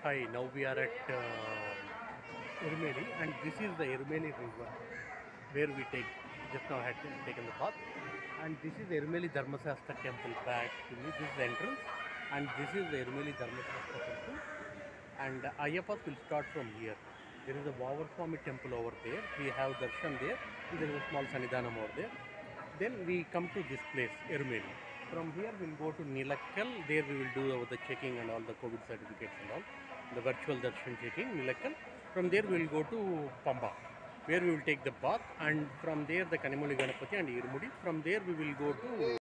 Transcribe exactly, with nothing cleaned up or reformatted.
Hi, now we are at uh, Irumeli, and this is the Irumeli river where we take just now had taken the path. And this is the Irumeli Dharmasastra temple back to me. This is the entrance, and this is the Irumeli Dharmasastra temple. And Ayappath will start from here. There is a Vavar temple over there. We have darshan there. And there is a small Sannidhanam over there. Then we come to this place, Irumeli. From here we'll go to Nilakkal. There we will do the checking and all the COVID certificates and all. The virtual darshan checking, Nilakkal. From there we will go to Pamba, where we will take the bath, and from there the Kanimoli Ganapati and Irumudi. From there we will go to